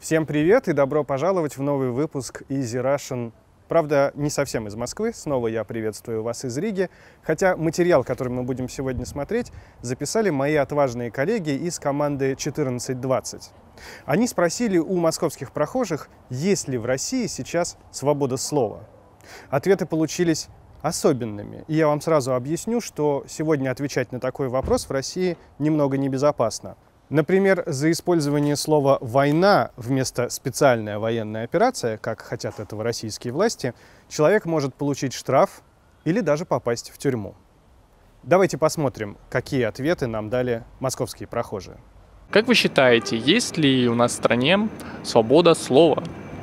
Всем привет и добро пожаловать в новый выпуск Easy Russian. Правда, не совсем из Москвы, снова я приветствую вас из Риги, хотя материал, который мы будем сегодня смотреть, записали мои отважные коллеги из команды 1420. Они спросили у московских прохожих, есть ли в России сейчас свобода слова. Ответы получились особенными, и я вам сразу объясню, что сегодня отвечать на такой вопрос в России немного небезопасно. Например, за использование слова «война» вместо «специальная военная операция», как хотят этого российские власти, человек может получить штраф или даже попасть в тюрьму. Давайте посмотрим, какие ответы нам дали московские прохожие. Как вы считаете, есть ли у нас в стране свобода слова?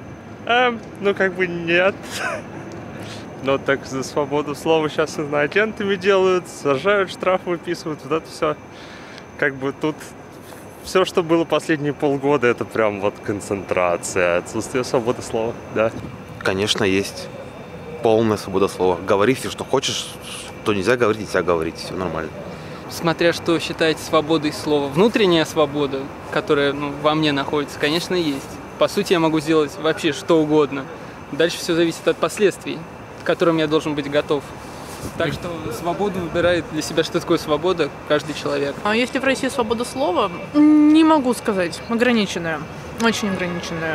Нет. Но так за свободу слова сейчас иноагентами делают, сажают, штрафы выписывают, вот это все. Тут все, что было последние полгода, это прям концентрация, отсутствие свободы слова, да. Конечно, есть полная свобода слова. Говори все, что хочешь, что нельзя говорить, нельзя говорить, все нормально. Смотря что считаете свободой слова. Внутренняя свобода, которая во мне находится, конечно, есть. По сути, я могу сделать вообще что угодно. Дальше все зависит от последствий, к которым я должен быть готов. Так что свободу выбирает для себя, что такое свобода, каждый человек. А если в России свобода слова? Не могу сказать. Ограниченная. Очень ограниченная.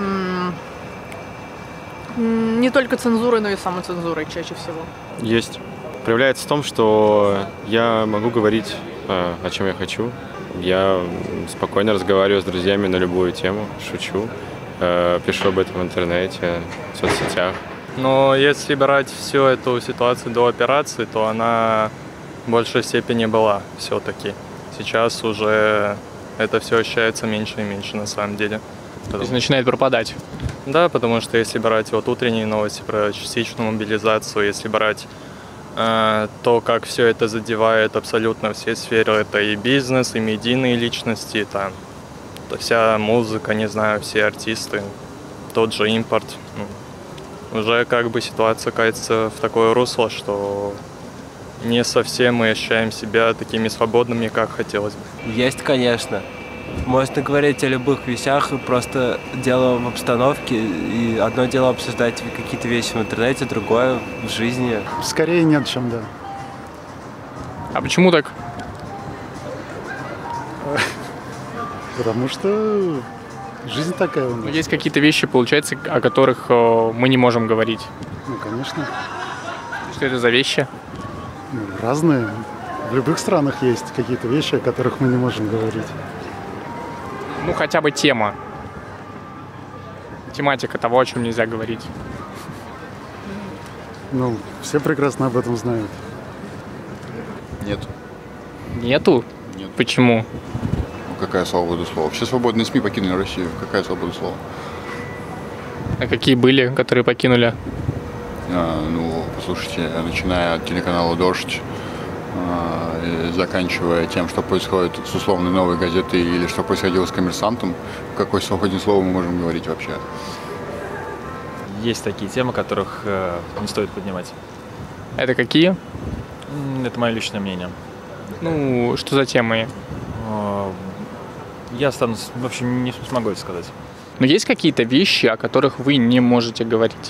Не только цензурой, но и самоцензурой чаще всего. Есть. Проявляется в том, что я могу говорить, о чем я хочу. Я спокойно разговариваю с друзьями на любую тему, шучу, пишу об этом в интернете, в соцсетях. Но если брать всю эту ситуацию до операции, то она в большей степени была все-таки. Сейчас уже это все ощущается меньше и меньше на самом деле. То есть начинает пропадать? Да, потому что если брать утренние новости про частичную мобилизацию, если брать то, как все это задевает абсолютно все сферы, это и бизнес, и медийные личности, это вся музыка, не знаю, все артисты, тот же импорт. Уже ситуация катится в такое русло, что не совсем мы ощущаем себя такими свободными, как хотелось бы. Есть, конечно. Можно говорить о любых вещах, просто дело в обстановке. И одно дело обсуждать какие-то вещи в интернете, другое в жизни. Скорее нет, чем да. А почему так? Потому что жизнь такая у нас. Есть какие-то вещи, получается, о которых мы не можем говорить. Конечно. Что это за вещи? Разные. В любых странах есть какие-то вещи, о которых мы не можем говорить. Хотя бы тема. Тематика того, о чем нельзя говорить. Все прекрасно об этом знают. Нет. Нету? Нет. Почему? Какая свобода слова? Все свободные СМИ покинули Россию. Какая свобода слова? А какие были, которые покинули? Послушайте, начиная от телеканала «Дождь», и заканчивая тем, что происходит с условной «Новой газетой» или что происходило с «Коммерсантом», о какой свободе слова мы можем говорить вообще? Есть такие темы, которых не стоит поднимать. Это какие? Это мое личное мнение. Что за темы? Я вообще не смогу это сказать. Но есть какие-то вещи, о которых вы не можете говорить?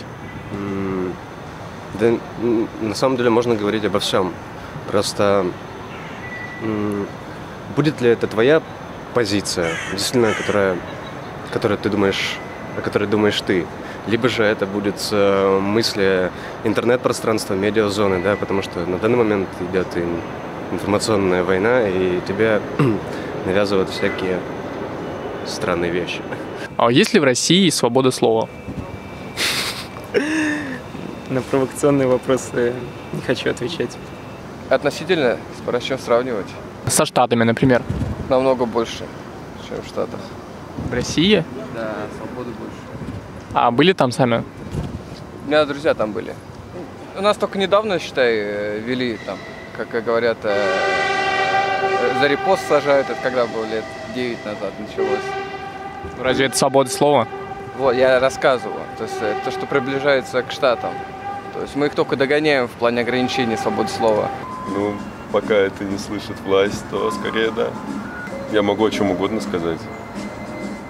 Да, на самом деле можно говорить обо всем. Просто будет ли это твоя позиция, действительно, о которой думаешь ты, либо же это будет мысли интернет-пространства, медиазоны, да, потому что на данный момент идет информационная война, и тебе навязывают всякие странные вещи. А есть ли в России свобода слова? На провокационные вопросы не хочу отвечать. Относительно, с чем сравнивать? Со Штатами, например. Намного больше, чем в Штатах. В России? Да, свободы больше. А были там сами? У меня друзья там были. У нас только недавно, считай, ввели там, как говорят, за репост сажают. Это когда было лет 9 назад началось. Разве это свобода слова? Вот, я рассказываю. То есть то, что приближается к Штатам. То есть мы их только догоняем в плане ограничения свободы слова. Пока это не слышит власть, то скорее да. Я могу о чем угодно сказать.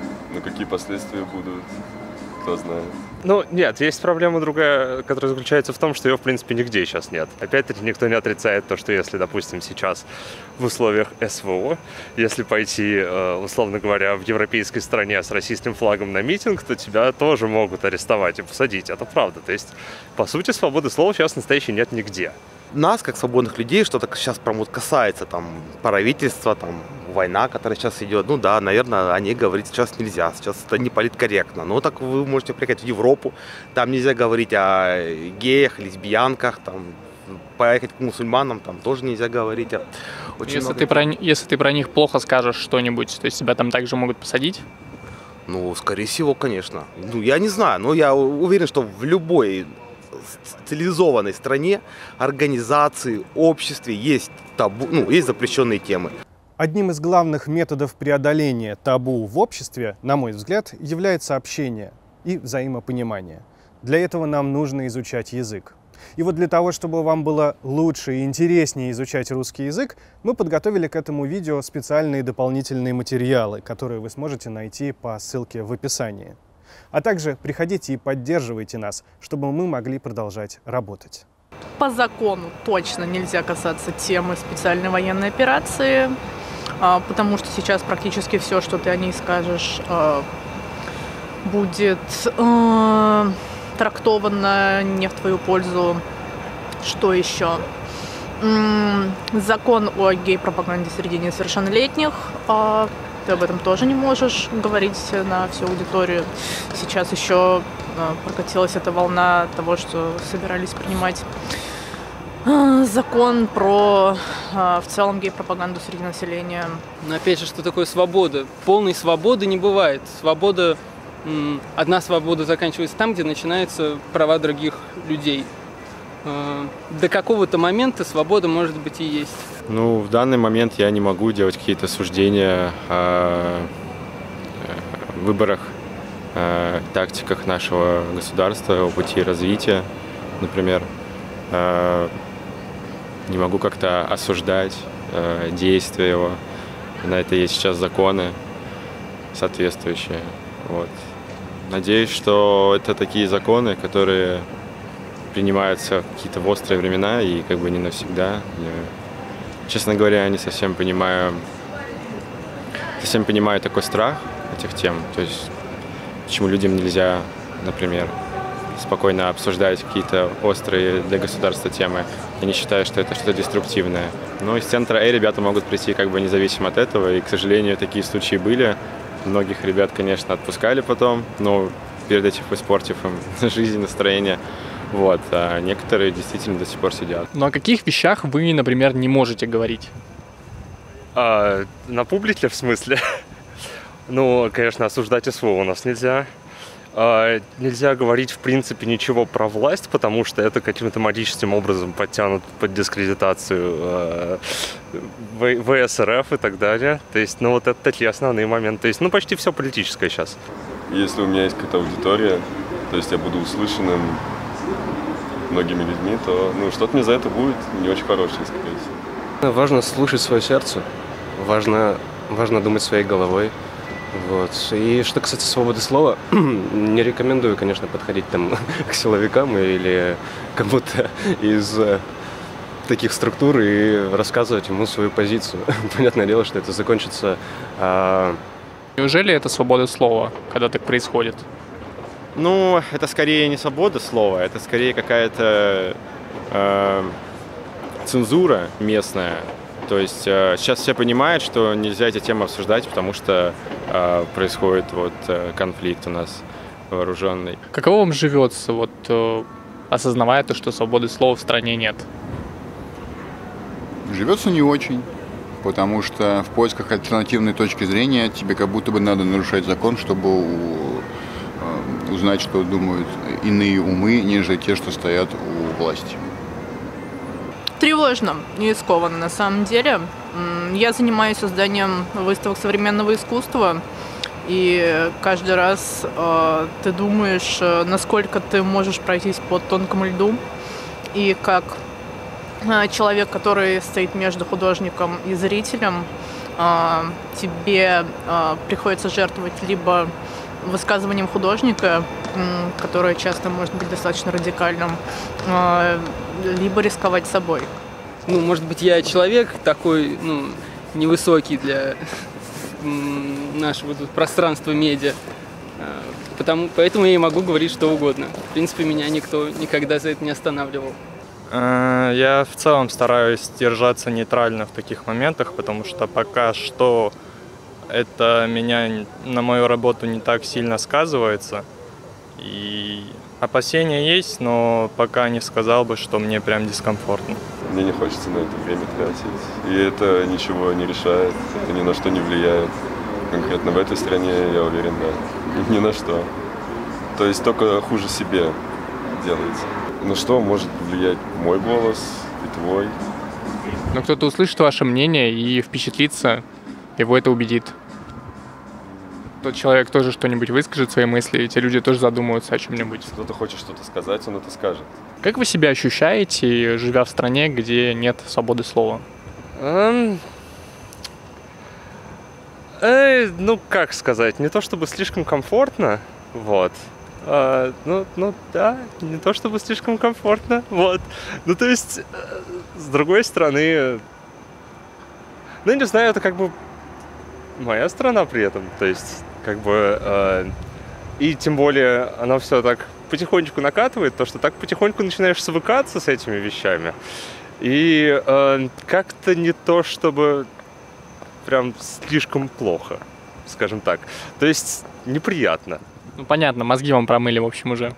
какие последствия будут, кто знает. Ну, нет, есть проблема другая, которая заключается в том, что ее, в принципе, нигде сейчас нет. Опять-таки, никто не отрицает то, что если, допустим, сейчас в условиях СВО, если пойти, условно говоря, в европейской стране с российским флагом на митинг, то тебя тоже могут арестовать и посадить. Это правда. То есть, по сути, свободы слова сейчас настоящей нет нигде. Нас, как свободных людей, что-то сейчас прям вот касается там правительства, там война, которая сейчас идет. Ну да, наверное, о ней говорить сейчас нельзя. Сейчас это не политкорректно. Но так вы можете приехать в Европу, там нельзя говорить о геях, лесбиянках, там поехать к мусульманам, там тоже нельзя говорить. Если ты про них плохо скажешь что-нибудь, то есть тебя там также могут посадить? Ну, скорее всего, конечно. Ну, я не знаю, но я уверен, что в любой цивилизованной стране, организации, обществе есть табу, есть запрещенные темы. Одним из главных методов преодоления табу в обществе, на мой взгляд, является общение и взаимопонимание. Для этого нам нужно изучать язык. И вот для того, чтобы вам было лучше и интереснее изучать русский язык, мы подготовили к этому видео специальные дополнительные материалы, которые вы сможете найти по ссылке в описании. А также приходите и поддерживайте нас, чтобы мы могли продолжать работать. По закону точно нельзя касаться темы специальной военной операции, потому что сейчас практически все, что ты о ней скажешь, будет трактовано не в твою пользу. Что еще? Закон о гей-пропаганде среди несовершеннолетних. Ты об этом тоже не можешь говорить на всю аудиторию. Сейчас еще прокатилась эта волна того, что собирались принимать закон про в целом гей-пропаганду среди населения. Но опять же, что такое свобода? Полной свободы не бывает. Свобода, одна свобода заканчивается там, где начинаются права других людей. До какого-то момента свобода, может быть, и есть. Ну, в данный момент я не могу делать какие-то суждения о выборах, тактиках нашего государства, о пути развития, например. Не могу как-то осуждать действия его. На это есть сейчас законы соответствующие. Вот. Надеюсь, что это такие законы, которые принимаются какие-то в острые времена и как бы не навсегда. Я, честно говоря, не совсем понимаю такой страх этих тем. То есть, почему людям нельзя, например, спокойно обсуждать какие-то острые для государства темы. Я не считаю, что это что-то деструктивное. Но из центра ребята могут прийти как бы независимо от этого. И, к сожалению, такие случаи были. Многих ребят, конечно, отпускали потом, но перед этим испортив им жизнь, настроение. Вот, а некоторые действительно до сих пор сидят. Но о каких вещах вы, например, не можете говорить? На публике, в смысле? Ну, конечно, осуждать СВО у нас нельзя. Нельзя говорить, в принципе, ничего про власть, потому что это каким-то магическим образом подтянут под дискредитацию ВСРФ и так далее. То есть, ну, вот это такие основные моменты. То есть, ну, почти все политическое сейчас. Если у меня есть какая-то аудитория, то есть я буду услышанным многими людьми, то что-то мне за это будет не очень хорошее, скорее всего. Важно слушать свое сердце, важно думать своей головой. Вот. И что касается свободы слова, не рекомендую, конечно, подходить там к силовикам или кому-то из таких структур и рассказывать ему свою позицию. Понятное дело, что это закончится... Неужели это свобода слова, когда так происходит? Ну, это скорее не свобода слова, это скорее какая-то цензура местная. То есть сейчас все понимают, что нельзя эти темы обсуждать, потому что происходит конфликт у нас вооруженный. Каково вам живется, осознавая то, что свободы слова в стране нет? Живется не очень, потому что в поисках альтернативной точки зрения тебе как будто бы надо нарушать закон, чтобы узнать, что думают иные умы, нежели те, что стоят у власти. Тревожно и скованно на самом деле. Я занимаюсь созданием выставок современного искусства, и каждый раз ты думаешь, насколько ты можешь пройтись по тонкому льду, и как человек, который стоит между художником и зрителем, тебе приходится жертвовать либо высказыванием художника, которое часто может быть достаточно радикальным, либо рисковать собой. Ну, может быть, я человек такой, ну, невысокий для нашего тут пространства медиа, поэтому я и могу говорить что угодно. В принципе, меня никто никогда за это не останавливал. Я в целом стараюсь держаться нейтрально в таких моментах, потому что пока что это на мою работу не так сильно сказывается. И опасения есть, но пока не сказал бы, что мне прям дискомфортно. Мне не хочется на это время тратить. И это ничего не решает, это ни на что не влияет. Конкретно в этой стране, я уверен, да, ни на что. То есть только хуже себе делается. На что может влиять мой голос и твой? Но кто-то услышит ваше мнение и впечатлится, его это убедит. Тот человек тоже что-нибудь выскажет, свои мысли, и те люди тоже задумаются о чем-нибудь. Кто-то хочет что-то сказать, он это скажет. Как вы себя ощущаете, живя в стране, где нет свободы слова? Ну, как сказать, не то чтобы слишком комфортно, вот. Ну да, не то чтобы слишком комфортно, вот. Ну, то есть, с другой стороны, ну, я не знаю, это как бы моя страна при этом, то есть, как бы, и тем более она все так потихонечку накатывает, то, что так потихоньку начинаешь свыкаться с этими вещами, и как-то не то, чтобы прям слишком плохо, скажем так, то есть неприятно. Ну, понятно, мозги вам промыли, в общем, уже.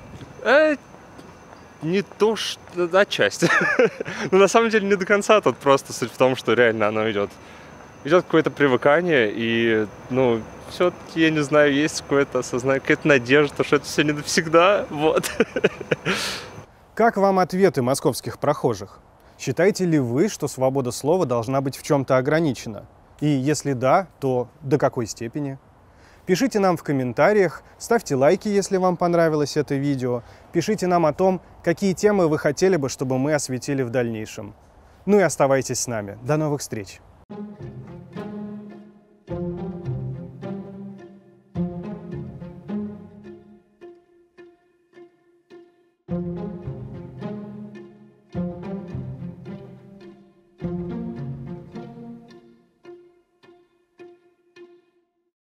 Не то, что... Отчасти. Но на самом деле не до конца. Тут просто суть в том, что реально оно идет какое-то привыкание. И, ну, все-таки, я не знаю, есть какое-то осознание, какая-то надежда, что это все не навсегда. Вот. Как вам ответы московских прохожих? Считаете ли вы, что свобода слова должна быть в чем-то ограничена? И если да, то до какой степени? Пишите нам в комментариях, ставьте лайки, если вам понравилось это видео. Пишите нам о том, какие темы вы хотели бы, чтобы мы осветили в дальнейшем. Ну и оставайтесь с нами. До новых встреч! Thank you.